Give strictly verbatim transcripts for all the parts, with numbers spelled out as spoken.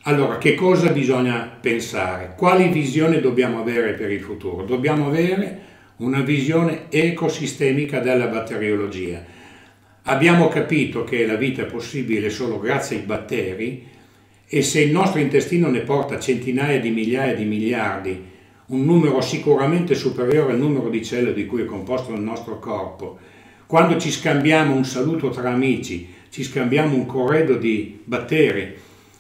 Allora, che cosa bisogna pensare? Quali visioni dobbiamo avere per il futuro? Dobbiamo avere una visione ecosistemica della batteriologia. Abbiamo capito che la vita è possibile solo grazie ai batteri e se il nostro intestino ne porta centinaia di migliaia di miliardi, un numero sicuramente superiore al numero di cellule di cui è composto il nostro corpo, quando ci scambiamo un saluto tra amici, ci scambiamo un corredo di batteri,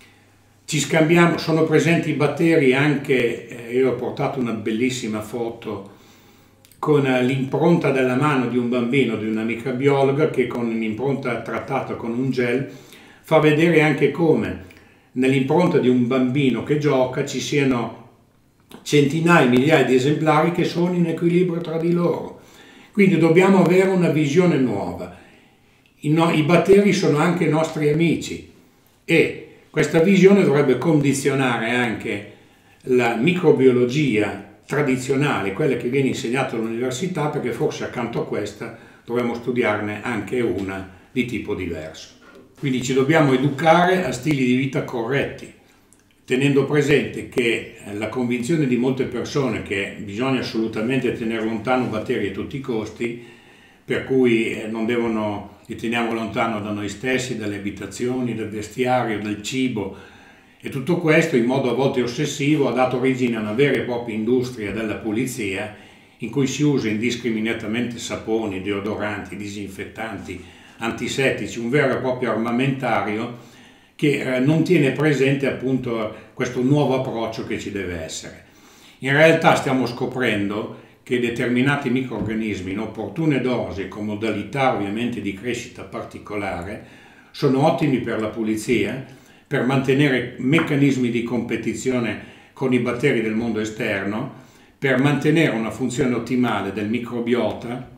ci scambiamo, sono presenti i batteri anche, eh, io ho portato una bellissima foto con l'impronta della mano di un bambino, di una microbiologa, che con un'impronta trattata con un gel fa vedere anche come nell'impronta di un bambino che gioca ci siano centinaia, migliaia di esemplari che sono in equilibrio tra di loro. Quindi dobbiamo avere una visione nuova. I, no, i batteri sono anche nostri amici e questa visione dovrebbe condizionare anche la microbiologia tradizionale, quella che viene insegnata all'università, perché forse accanto a questa dovremmo studiarne anche una di tipo diverso. Quindi ci dobbiamo educare a stili di vita corretti, tenendo presente che la convinzione di molte persone che bisogna assolutamente tenere lontano batteri a tutti i costi, per cui non devono, li teniamo lontano da noi stessi, dalle abitazioni, dal vestiario, dal cibo, e tutto questo in modo a volte ossessivo ha dato origine a una vera e propria industria della pulizia in cui si usa indiscriminatamente saponi, deodoranti, disinfettanti, antisettici, un vero e proprio armamentario che eh, non tiene presente appunto questo nuovo approccio che ci deve essere. In realtà stiamo scoprendo che determinati microrganismi in opportune dosi, con modalità ovviamente di crescita particolare, sono ottimi per la pulizia, per mantenere meccanismi di competizione con i batteri del mondo esterno, per mantenere una funzione ottimale del microbiota,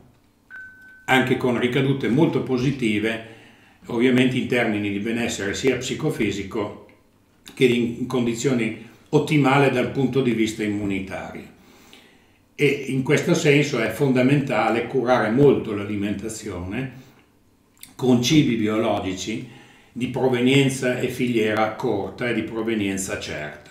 anche con ricadute molto positive, ovviamente in termini di benessere sia psicofisico che in condizioni ottimali dal punto di vista immunitario. E in questo senso è fondamentale curare molto l'alimentazione con cibi biologici di provenienza e filiera corta e di provenienza certa.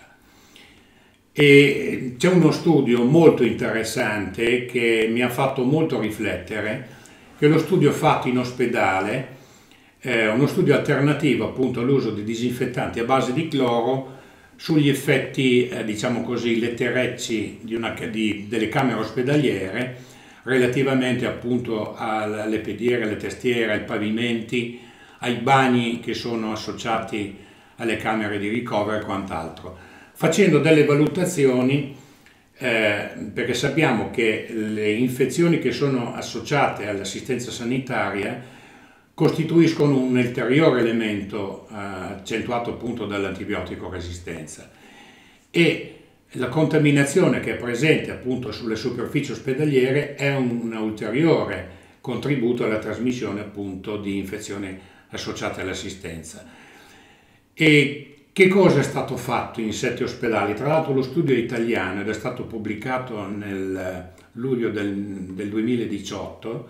E c'è uno studio molto interessante che mi ha fatto molto riflettere, che è lo studio fatto in ospedale, eh, uno studio alternativo appunto all'uso di disinfettanti a base di cloro sugli effetti, eh, diciamo così, letterecci di una, di, delle camere ospedaliere relativamente appunto alle pediere, alle testiere, ai pavimenti, ai bagni che sono associati alle camere di ricovero e quant'altro, facendo delle valutazioni eh, perché sappiamo che le infezioni che sono associate all'assistenza sanitaria costituiscono un ulteriore elemento eh, accentuato appunto dall'antibiotico resistenza e la contaminazione che è presente appunto sulle superfici ospedaliere è un ulteriore contributo alla trasmissione appunto di infezioni associate all'assistenza. E che cosa è stato fatto in sette ospedali? Tra l'altro lo studio è italiano ed è stato pubblicato nel luglio del, del duemiladiciotto,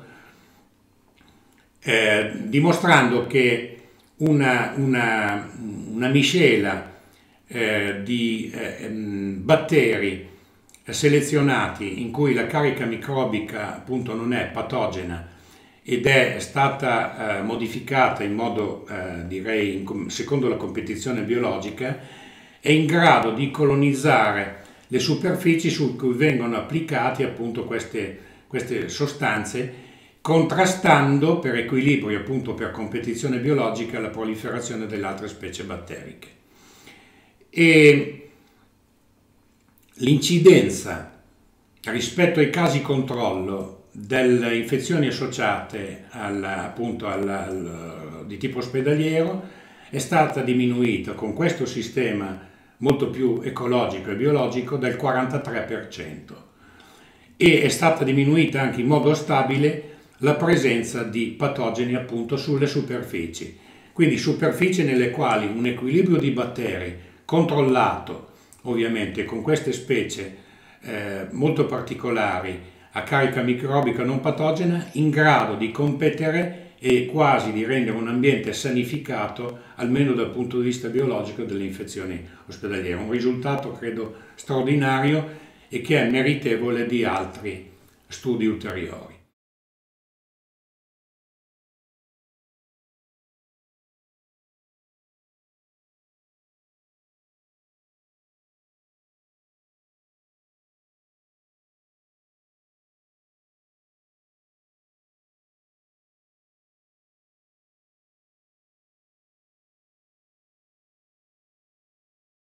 eh, dimostrando che una, una, una miscela eh, di eh, batteri selezionati in cui la carica microbica appunto non è patogena ed è stata eh, modificata in modo, eh, direi, in, secondo la competizione biologica, è in grado di colonizzare le superfici su cui vengono applicate appunto queste, queste sostanze, contrastando per equilibrio, appunto per competizione biologica, la proliferazione delle altre specie batteriche. E l'incidenza rispetto ai casi controllo delle infezioni associate al, appunto al, al, di tipo ospedaliero è stata diminuita con questo sistema molto più ecologico e biologico del quarantatré per cento e è stata diminuita anche in modo stabile la presenza di patogeni appunto sulle superfici, quindi superfici nelle quali un equilibrio di batteri controllato ovviamente con queste specie eh, molto particolari a carica microbica non patogena in grado di competere e quasi di rendere un ambiente sanificato, almeno dal punto di vista biologico, delle infezioni ospedaliere. Un risultato credo straordinario e che è meritevole di altri studi ulteriori.